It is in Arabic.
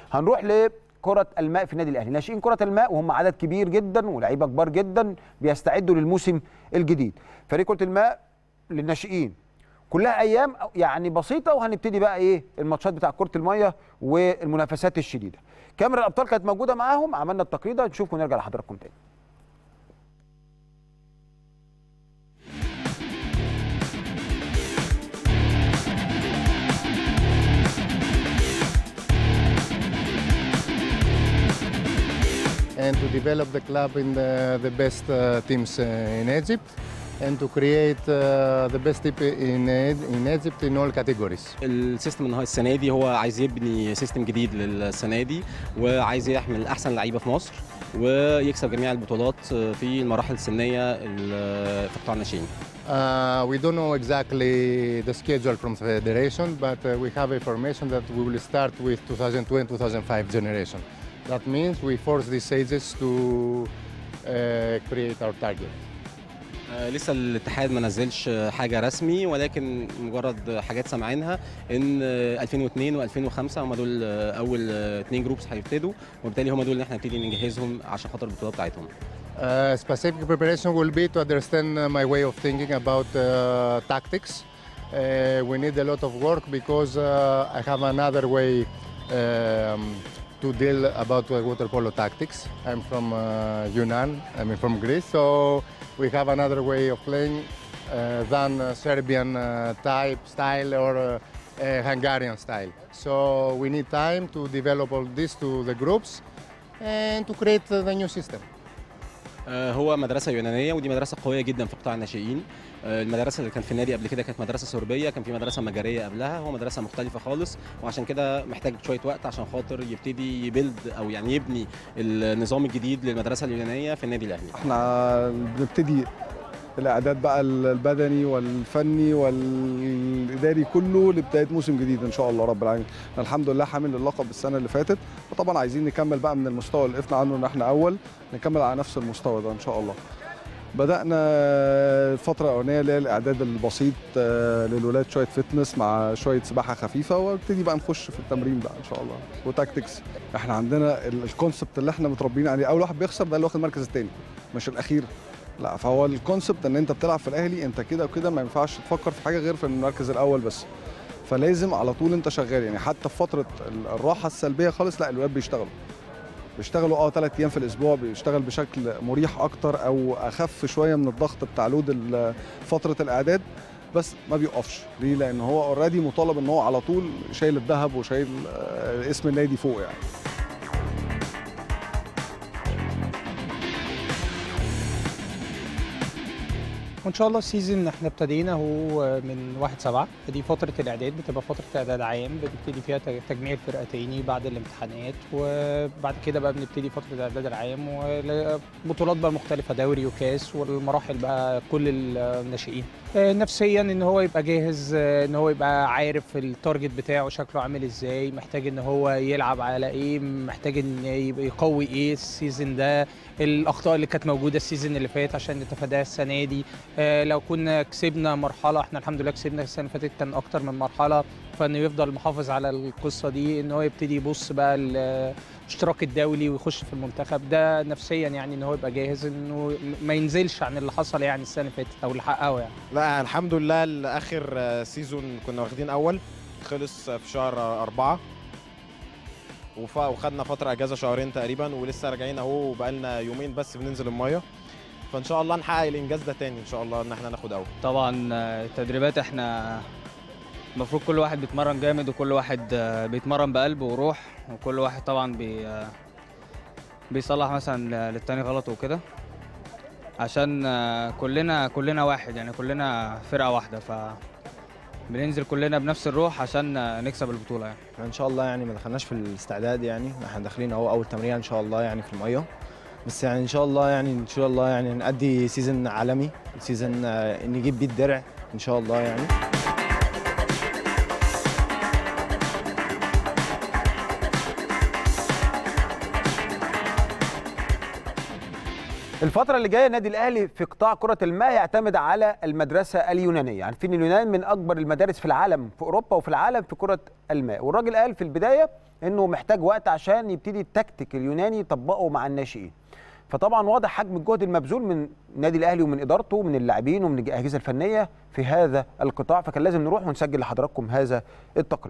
هنروح لكره الماء في النادي الاهلي. ناشئين كره الماء وهم عدد كبير جدا ولاعيبه كبار جدا بيستعدوا للموسم الجديد. فريق كره الماء للناشئين كلها ايام يعني بسيطه، وهنبتدي بقى ايه الماتشات بتاع كره الميه والمنافسات الشديده. كاميرا الابطال كانت موجوده معاهم، عملنا التقرير ده، نشوف ونرجع لحضراتكم تاني. And to develop the club in the best teams in Egypt, and to create the best team in Egypt in all categories. السيستم النهائي السنه دي هو عايز يبني سيستم جديد للسنه دي، وعايز يحمل احسن لعيبه في مصر ويكسب جميع البطولات في المراحل السنيه في قطاع الناشئين. We don't know exactly the schedule from the federation, but we have information that we will start with 2002-2005 generation. That means we force these ages to create our target. لسه الاتحاد ما نزلش حاجه رسمي، ولكن مجرد حاجات سامعينها ان 2002 و2005 هم دول اول 2 جروبس هيبتدوا، وبالتالي هم دول اللي احنا نبتدي نجهزهم عشان خاطر البطولات بتاعتهم. Specific preparation will be to understand my way of thinking about tactics. We need a lot of work because I have another way to deal about water polo tactics. I'm from Yunan, from Greece, so we have another way of playing than Serbian type style or Hungarian style. So we need time to develop all this to the groups and to create the new system. هو مدرسة يونانية، ودي مدرسة قوية جدا في قطاع الناشئين. المدرسة اللي كان في النادي قبل كده كانت مدرسة صربية، كان في مدرسة مجرية قبلها، هو مدرسة مختلفة خالص، وعشان كده محتاج شوية وقت عشان خاطر يبتدي يبيلد أو يعني يبني النظام الجديد للمدرسة اليونانية في النادي الأهلي. احنا بنبتدي الاعداد بقى البدني والفني والاداري كله لبدايه موسم جديد ان شاء الله رب العالمين. الحمد لله حامل اللقب السنه اللي فاتت، وطبعا عايزين نكمل بقى من المستوى اللي وقفنا عنه ان احنا اول، نكمل على نفس المستوى ده ان شاء الله. بدانا الفتره الاولانيه اللي هي الاعداد البسيط للولاد، شويه فتنس مع شويه سباحه خفيفه، وابتدي بقى نخش في التمرين بقى ان شاء الله وتاكتكس. احنا عندنا الكونسبت اللي احنا متربيين عليه، اول واحد بيخسر ده اللي واخد المركز الثاني مش الاخير، لا. فهو الكونسبت ان انت بتلعب في الاهلي انت كده وكده، ما ينفعش تفكر في حاجه غير في المركز الاول بس، فلازم على طول انت شغال. يعني حتى في فتره الراحه السلبيه خالص، لا الولاد بيشتغلوا 3 ايام في الاسبوع، بيشتغل بشكل مريح اكتر او اخف شويه من الضغط بتاع لود فتره الاعداد، بس ما بيقفش. ليه؟ لان هو اوريدي مطالب ان هو على طول شايل الذهب وشايل اسم النادي فوق يعني. وان شاء الله السيزون احنا ابتدينا هو من 1/7، دي فتره الاعداد، بتبقى فتره اعداد عام بنبتدي فيها تجميع الفرقه تاني بعد الامتحانات، وبعد كده بقى بنبتدي فتره الاعداد العام والبطولات بقى مختلفه، دوري وكاس والمراحل بقى كل الناشئين. نفسيا ان هو يبقى جاهز، ان هو يبقى عارف التارجت بتاعه شكله عامل ازاي، محتاج ان هو يلعب على ايه، محتاج ان يبقى يقوي ايه السيزون ده، الاخطاء اللي كانت موجوده السيزون اللي فات عشان نتفاداها السنه دي. لو كنا كسبنا مرحله، احنا الحمد لله كسبنا السنه اللي فاتت كان اكتر من مرحله، فانه يفضل محافظ على القصه دي، ان هو يبتدي يبص بقى الاشتراك الدولي ويخش في المنتخب ده نفسيا، يعني ان هو يبقى جاهز انه ما ينزلش عن اللي حصل يعني السنه اللي فاتت او اللي حققه يعني. لا الحمد لله، اخر سيزون كنا واخدين اول، خلص في شهر 4 وخدنا فتره اجازه شهرين تقريبا، ولسه راجعين اهو بقالنا يومين بس بننزل الميه، فان شاء الله نحقق الانجاز ده تاني ان شاء الله، ان احنا ناخد اول. طبعا التدريبات احنا المفروض كل واحد بيتمرن جامد، وكل واحد بيتمرن بقلب وروح، وكل واحد طبعا بيصلح مثلا للتاني غلط وكده، عشان كلنا واحد، يعني كلنا فرقه واحده، بننزل كلنا بنفس الروح عشان نكسب البطوله يعني. ان شاء الله يعني ما دخلناش في الاستعداد، يعني احنا داخلين اهو اول تمرين ان شاء الله يعني في الميه، بس يعني ان شاء الله يعني نأدي سيزن عالمي، سيزن نجيب بيه الدرع ان شاء الله يعني. الفترة اللي جاية النادي الأهلي في قطاع كرة الماء يعتمد على المدرسة اليونانية، عارفين اليونان من أكبر المدارس في العالم في أوروبا وفي العالم في كرة الماء، والراجل قال في البداية إنه محتاج وقت عشان يبتدي التكتيك اليوناني يطبقه مع الناشئين. فطبعا واضح حجم الجهد المبذول من النادي الأهلي ومن إدارته ومن اللاعبين ومن الأجهزة الفنية في هذا القطاع، فكان لازم نروح ونسجل لحضراتكم هذا التقرير.